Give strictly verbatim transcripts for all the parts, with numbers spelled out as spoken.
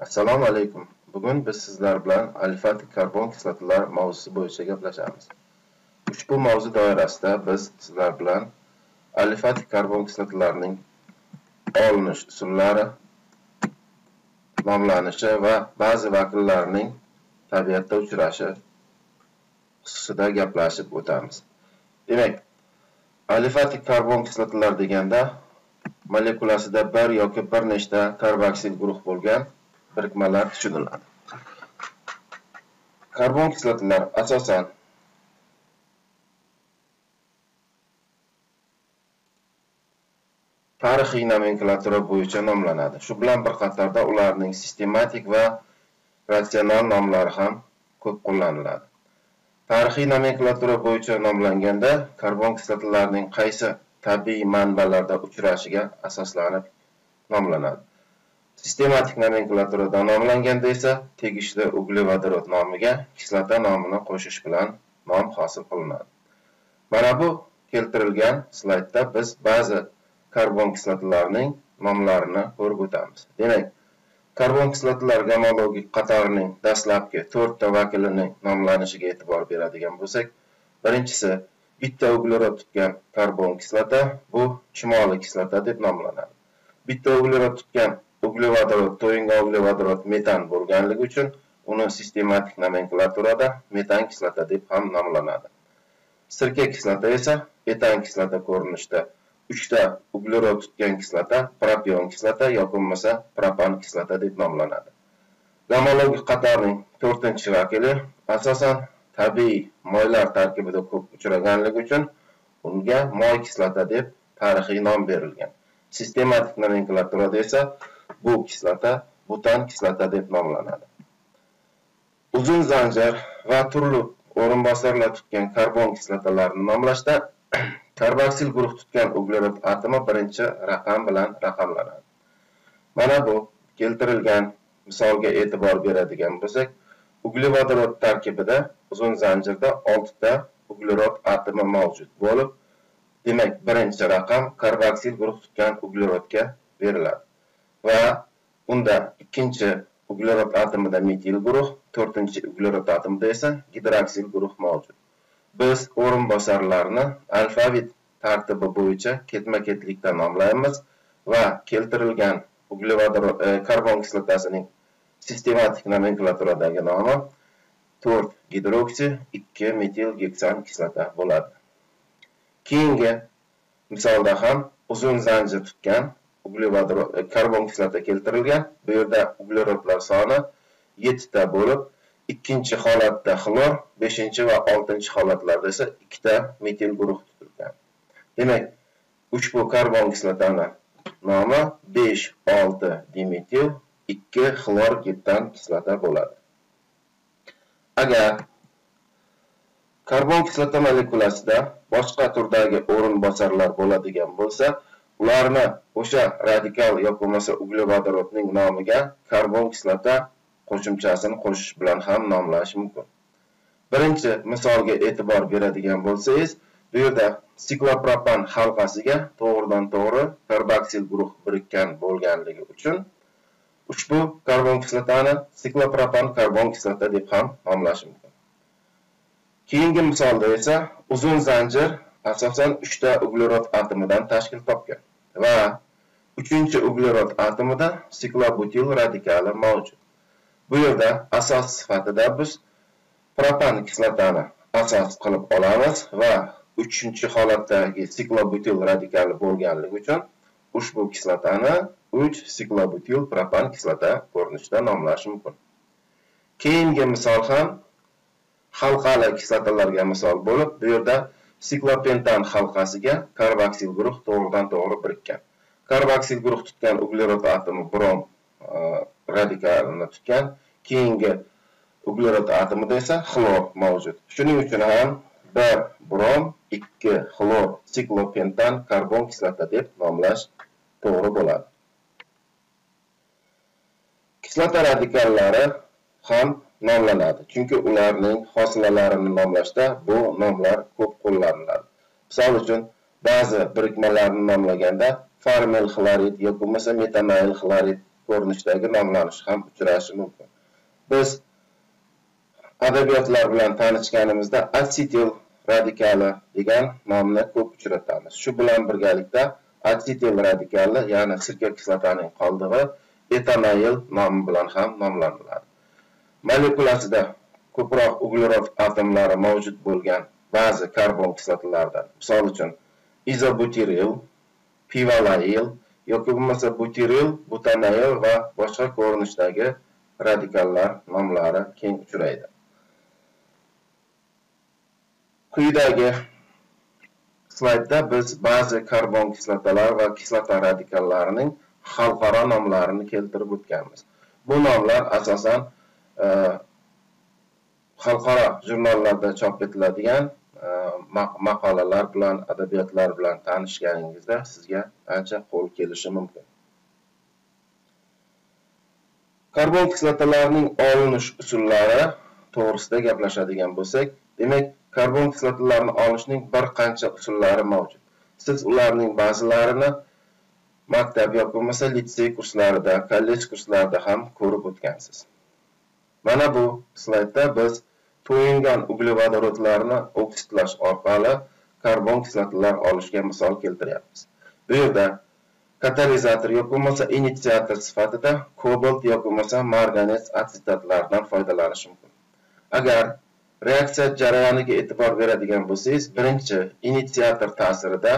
Assalomu alaykum. Bugun biz sizlar bilan alifatik karbon kislotalar mavzusi bo'yicha gaplashamiz. Ushbu mavzu doirasida biz sizlar bilan alifatik karbon kislotalarning olinish usullari, nomlanishi va ba'zi vakillarining tabiatda uchrashi xususida gaplashib o'tamiz. Demak, alifatik karbon kislotalar deganda molekulasida bir yoki bir nechta karboksil guruh bo'lgan birikmalar tushuniladi. Karbon kislotalar asosan tarixiy nomenklatura bo'yicha nomlanadi. Shu bilan bir qatorda ularning sistematik va ratsional nomlari ham ko'p qo'llaniladi. Tarixiy nomenklatura bo'yicha nomlanganda karbon kislotalarning qaysi tabiiy manbalarda uchrashiga asoslanib nomlanadi. Sistematik nomenklaturada nomlanganda esa tegishli uglevodorod nomiga kislota nomini qo'shish bilan nom hosil qilinadi. Mana bu keltirilgan slaydda biz ba'zi karbon kislotalarning nomlarini ko'rib o'tamiz. Demak, karbon kislotalar gamologik qatorining dastlabki to'rtta vakilining nomlanishiga e'tibor beradigan bo'lsak, birinchisi bitta uglerod tutgan karbon kislota, bu chimoliy kislota deb nomlanadi. Bitta uglerod tutgan uglevodorod, to'yingan uglevodorod metan bo'lganligi uchun uni sistematik nomenklaturada metan kislota deb ham nomlanadi. Sirka kislota esa etan kislota ko'rinishda uchta uglerod tutgan kislota, propion kislota yoki bo'lmasa propan kislota deb nomlanadi. Gamologik qatorning to'rtinchi vakili asosan tabiiy moylar tarkibida ko'p uchraganligi uchun unga moy kislota deb tarixiy nom berilgan. Sistematik nomenklaturada esa bu kislota butan kislota deb nomlanadi. Uzun zanjir va turli o'rinbosarlar tutgan karbon kislotalarni nomlashda karboksil guruh tutgan uglerod atomi birinchi raqam bilan raqamlanadi. Mana bu keltirilgan misolga e'tibor beradigan bo'lsak, uglevodorod tarkibida uzun zanjirda oltita uglerod atomi mavjud bo'lib, demak, birinchi raqam karboksil guruh tutgan uglerodga beriladi. Va unda ikkinchi uglerod atomida metil guruh, to'rtinchi uglerod atomida esa gidroksil guruh mavjud. Biz o'rinbosarlarni alfavit tartibi bo'yicha ketma-ketlikda nomlaymiz va keltirilgan uglevodorod karbon kislotasining sistematik nomenklaturadagi nomi to'rt gidroksi ikki metil geksan kislota bo'ladi. Keyingi misolda ham uzun zanjir tutgan uglevodorod karbon kislota keltirilgan. Bu yerda uglerodlar soni yettita bo'lib, ikkinchi holatda xlor, beshinchi va oltinchi holatlarda esa ikkita metil guruh tutilgan. Demak, ushbu karbon kislotani nomi besh olti dimetil ikki xlor getan kislota bo'ladi. Agar karbon kislota molekulasida boshqa turdagi o'rinbosarlar bo'ladigan bo'lsa, ularni o'sha radikal yoki bo'lmasa uglevodorodning nomiga karbon kislota qo'shimchasini qo'shish bilan ham nomlash mumkin. Birinchi misolga e'tibor beradigan bo'lsangiz, bu yerda siklopropan halqasiga to'g'ridan to'g'ri karboksil guruh birikkan bo'lganligi uchun ushbu karbon kislotani siklopropan karbon kislota deb ham nomlash mumkin. Keyingi misolda esa uzun zanjir asosan uchta uglerod atomidan tashkil topgan va uchinchi uglerod atomida siklobutil radikali mavjud. Bu yerda asos sifatida biz propan kislotani asos qilib olamiz va uchinchi holatdagi siklobutil radikali bo'lganligi uchun ushbu kislotani uch siklobutil propan kislota ko'rinishida nomlash mumkin. Keyingi misol ham halqali kislotalarga misol bo'lib, bu yerda siklopentan halqasiga karboksil guruh to'g'ridan to'g'ri birikkan. Karboksil guruh tutgan uglerod atomi brom radikalini tutgan, keyingi uglerod atomida esa xlor mavjud. Shuning uchun ham bir brom ikki xlor siklopentan karbon kislota deb nomlash to'g'ri bo'ladi. Kislota radikallari ham nomlanadi, chunki ularning hosilalarini nomlashda bu nomlar ko'p qo'llaniladi. Misol uchun, ba'zi birikmalarni nomlaganda farmel xlorid yoki bo'lmasa metanayl xlorid ko'rinishdagi nomlanish ham uchrashi mumkin. Biz adabiyotlar bilan tanishganimizda asetil radikali degan nomni ko'p uchratamiz. Shu bilan birgalikda asetil radikali, ya'ni sirka kislotaning qoldig'i etanol nomi bilan ham nomlaniladi. Molekulasida ko'proq uglerod atomlari mavjud bo'lgan ba'zi karbon kislotalardan, misol uchun izobutiril, pivalayl yoki bo'lmasa butiril, butanayl va boshqa ko'rinishdagi radikallar nomlari keng uchraydi. Quyidagi slaydda biz ba'zi karbon kislotalar va kislota radikallarining xalqaro nomlarini keltirib o'tganmiz. Bu nomlar asosan e, xalqaro jurnallarda chop etiladigan e, maqolalar bilan, adabiyotlar bilan tanishganingizda sizga ancha qo'l kelishi mumkin. Karbon kislotalarining olinish usullari to'g'risida gaplashadigan bo'lsak, demak, karbon kislotalarini olishning bir qancha usullari mavjud. Siz ularning ba'zilarini maktab yoki bo'lmasa litsey kurslarida, kollej kurslarida ham ko'rib o'tgansiz. Mana bu slaydda biz to'yingan uglevodorodlarni oksidlash orqali karbon kislotalar olishga misol keltiryapmiz. Bu yerda katalizator yoki bo'lmasa initiator sifatida kobalt yoki bo'lmasa marganez asetatlardan foydalanish mumkin. Agar reaksiya jarayoniga e'tibor beradigan bo'lsangiz, birinchi initiator ta'sirida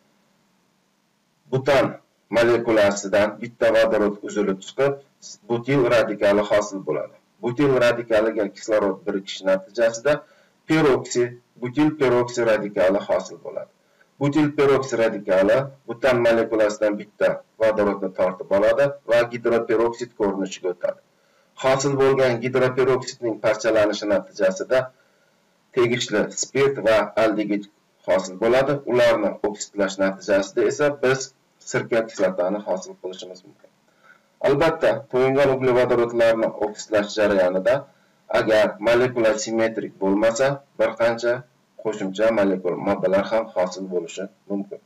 butan molekulasidan bitta vodorod uzilib chiqib, butil radikali hosil bo'ladi. Butil radikaliga kislorod birikishi natijasida peroksi, butil peroksi radikali hosil bo'ladi. Butil peroksi radikali butan molekulasidan bitta vodorodni tortib oladi va gidroperoksid ko'rinishiga o'tadi. Hosil bo'lgan gidroperoksidning parchalanishi natijasida tegishli spirt va aldegid hosil bo'ladi. Ularni oksidlash natijasida esa biz sirka kislotani hosil qilishimiz mumkin. Albatta, to'yingan uglevodorodlarni oksidlash jarayonida agar molekula simmetrik bo'lmasa, bir qancha qo'shimcha molekul moddalar ham hosil bo'lishi mumkin.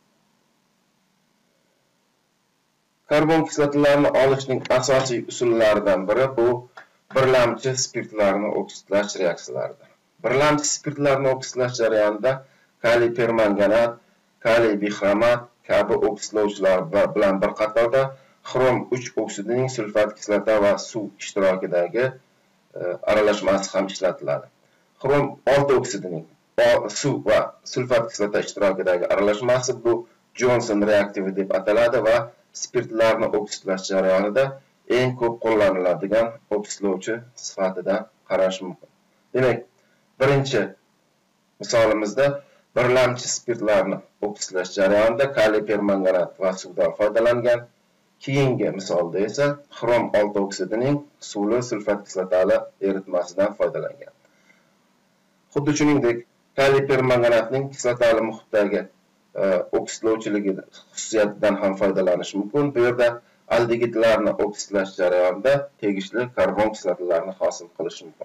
Karbon kislotalarini olishning asosiy usullaridan biri bu birlamchi spirtlarni oksidlash reaksiyalaridir. Birlamchi spirtlarni oksidlash jarayonida kaliy permanganat, kaliy bixromat kabi oksidlovchilar bilan bir qatorda xrom uch oksidining sulfat kislota va suv ishtirokidagi e, aralashmasi ham ishlatiladi. Xrom olti oksidining suv va sulfat kislota ishtirokidagi aralashmasi bu Johnson reaktivi deb ataladi va spirtlarni oksidlash jarayonida eng ko'p qo'llaniladigan oksidlovchi sifatida qarash mumkin. Demak, birinchi misolimizda birlamchi spirtlarni oksidlash jarayonida kaliy permanganat va suvdan foydalangan. Keyingi misolda esa xrom olti oksidining suvli sulfat kislotali eritmasidan foydalangan. Xuddi shuningdek, kaliy permanganatning kislotali muhitdagi e, oksidlovchiligi xususiyatidan ham foydalanish mumkin. Bu yerda aldegidlarni oksidlash jarayonida tegishli karbon kislotalarni hosil qilish mumkin.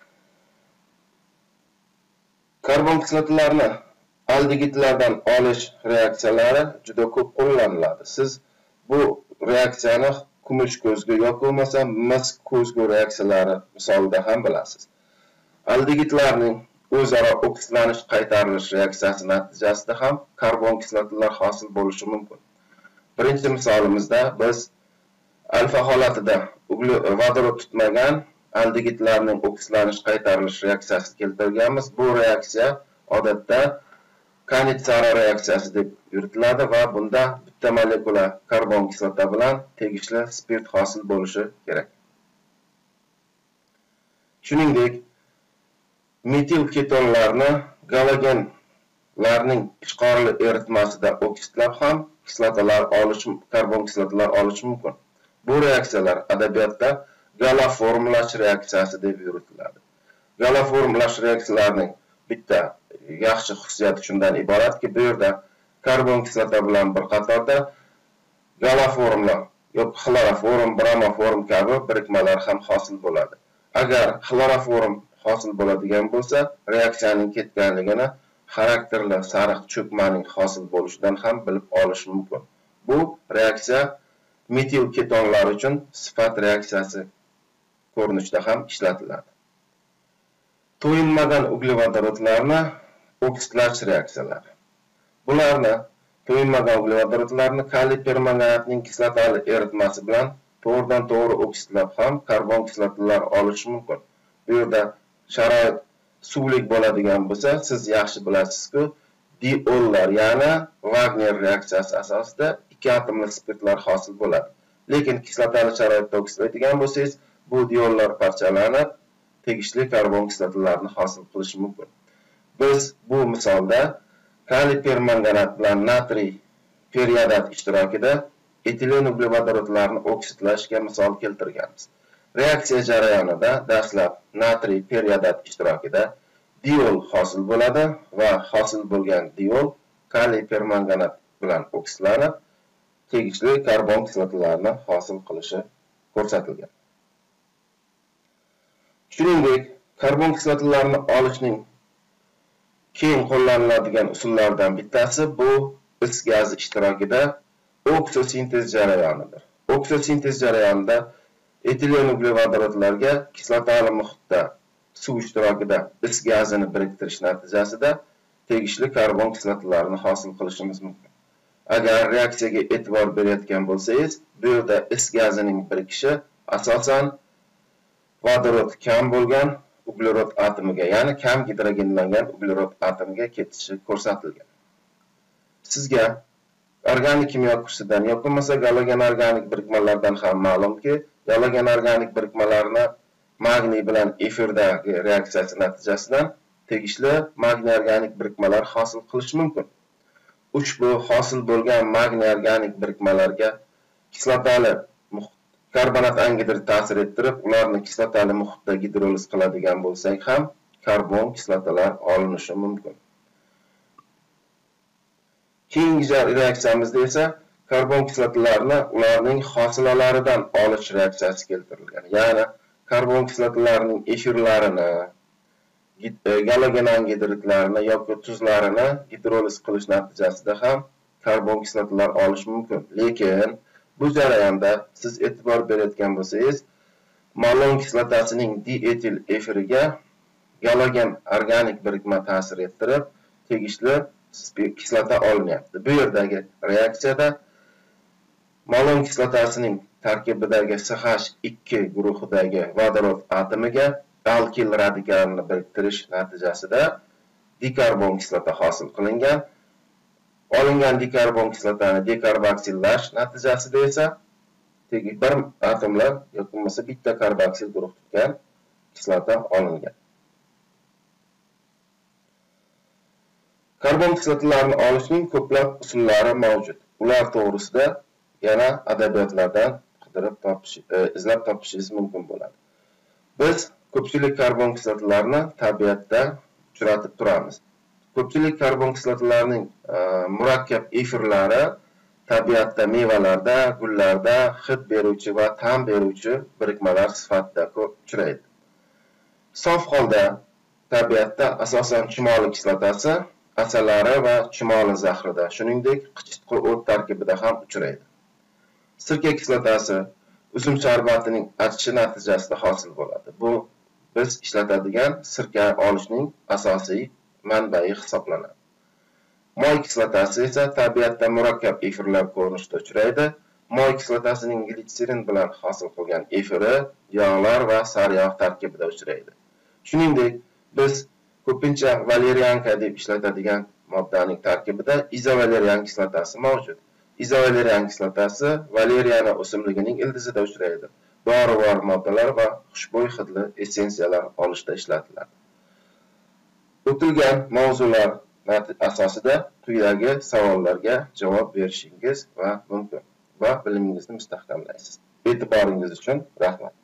Karbon kislotalarni aldegidlardan olish reaksiyalari juda ko'p qo'llaniladi. Siz bu reaksiyani kumush ko'zgu yoki bo'lmasa mis ko'zgu reaksiyalari misolida ham bilasiz. Aldegidlarning o'zaro oksidlanish qaytarilish reaksiyasi natijasida ham karbon kislotalar hosil bo'lishi mumkin. Birinchi misolimizda biz alfa holatida vodorod tutmagan aldegidlarning oksidlanish qaytarilish reaksiyasi keltirganmiz. Bu reaksiya odatda Kanitsara reaksiyasi deb yuritiladi va bunda bitta molekula karbon kislota bilan tegishli spirt hosil bo'lishi kerak. Shuningdek, metil ketonlarni galogenlarning ishqorli eritmasida oksidlab ham kislotalar olish, karbon kislotalar olish mumkin. Bu reaksiyalar adabiyotda galoformlash reaksiyasi deb yuritiladi. Galoformlash reaksiyalarining bitta yaxshi xususiyati shundan iboratki, bu yerda karbon kislota bilan bir qatorda galoformlar yoki xloroform, bromoform kabi birikmalar ham hosil bo'ladi. Agar xloroform hosil bo'ladigan bo'lsa, reaksiyaning ketganligini xarakterli sariq cho'kmaning hosil bo'lishidan ham bilib olish mumkin. Bu reaksiya metil ketonlar uchun sifat reaksiyasi ko'rinishida ham ishlatiladi. To'yinmagan uglevodorodlarni oksidlash reaksiyalari. Bularni to'yinmagan uglevodorodlarni kaliy permanganatning kislotali eritmasi bilan to'g'ridan to'g'ri oksidlab ham karbon kislotalar olish mumkin. Bu yerda sharoit suvlik bo'ladigan bo'lsa, siz yaxshi bilasiz-ku, diollar, ya'ni Wagner reaksiyasi asosida ikki atomli spirtlar hosil bo'ladi. Lekin kislotali sharoitda oksidlaydigan bo'lsangiz, bu diollar parchalanib, tegishli karbon kislotalarni hosil qilishi mumkin. Biz bu misolda kaliy permanganat bilan natriy periodat ishtirokida etilen uglevodorodlarni oksidlashga misol keltirganmiz. Reaksiya jarayonida dastlab natriy periodat ishtirokida diol hosil bo'ladi va hosil bo'lgan diol kaliy permanganat bilan oksidlanib, tegishli karbon kislotalarni hosil qilishi ko'rsatilgan. Shuningdek, karbon kislotalarni olishning keng qo'llaniladigan usullardan bittasi bu is gazi ishtirokida oksosintez jarayonidir. Oksosintez jarayonida etilen uglevodorodlarga kislotali muhitda suv ishtirokida is gazini biriktirish natijasida tegishli karbon kislotalarni hosil qilishimiz mumkin. Agar reaksiyaga e'tibor berayotgan bo'lsangiz, bu yerda is gazining birikishi asosan vodorod kam bo'lgan uglerod atomiga, ya'ni kam gidrogenlangan uglerod atomiga ketishi ko'rsatilgan. Sizga organik kimyo kursidan yoki bo'lmasa galogen organik birikmalardan ham ma'lumki, galogen organik birikmalarni magniy bilan efirdagi reaksiyasi natijasidan tegishli magniy organik birikmalar hosil qilish mumkin. Ushbu hosil bo'lgan magniy organik birikmalarga kislotali karbonat angidrid ta'sir ettirib, ularni kislotali muhitda gidroliz qiladigan bo'lsak ham, karbon kislotalar olinishi mumkin. Keyingi reaksiyamizda esa karbon kislotalarni ularning hosilalaridan olish reaksiyasi keltirilgan. Ya'ni karbon kislotalarining efirlarini, galogen angidridlarini yoki tuzlarini gidroliz qilish natijasida ham karbon kislotalar olish mumkin. Lekin bu jarayonda siz e'tibor berayotgan bo'lsangiz, malon kislotasining dietil efiriga galogen organik birikma ta'sir ettirib, tegishli kislota olinyapti. Bu yerdagi reaksiyada malon kislotasining tarkibidagi C H ikki guruhidagi vodorod atomiga alkil radikalini biriktirish natijasida dikarbon kislota hosil qilingan. Olingan dikarbon kislotani dekarboksillash natijasida esa tegi bir atomlar yoki bo'lmasa bitta karboksil guruh tutgan kislota olingan. Karbon kislotalarni olishning ko'plab usullari mavjud. Ular to'g'risida yana adabiyotlardan qidirib topish, izlab topishingiz mumkin bo'ladi. Biz ko'pchilik karbon kislotalarni tabiatda uchratib turamiz. Ko'pchilik karbon kislotalarining murakkab efirlari tabiatda mevalarda, gullarda hid beruvchi va ta'm beruvchi birikmalar sifatida uchraydi. Sof holda tabiatda asosan chumoli kislotasi asalari va chumoli zahrida, shuningdek qichitqi o't tarkibida ham uchraydi. Sirka kislotasi uzum sharbatining achishi natijasida hosil bo'ladi. Bu biz ishlatadigan sirka olishning asosiy manbai hisoblanadi. Moy kislotasi esa tabiatda murakkab efirlar ko'rinishida uchraydi. Moy kislotasining glitserin bilan hosil qilgan efiri yog'lar va sariyog' tarkibida uchraydi. Shuningdek, biz ko'pincha valerianka deb ishlatadigan moddaning tarkibida izovalerian kislotasi mavjud. Izovalerian kislotasi valeriana o'simligining ildizida uchraydi. Dorivor moddalar va xushbo'y hidli essensiyalar olishda ishlatiladi. O'tilgan mavzular asosida quyidagi savollarga javob berishingiz va mumkin va bilimingizni mustahkamlaysiz. E'tiboringiz uchun rahmat.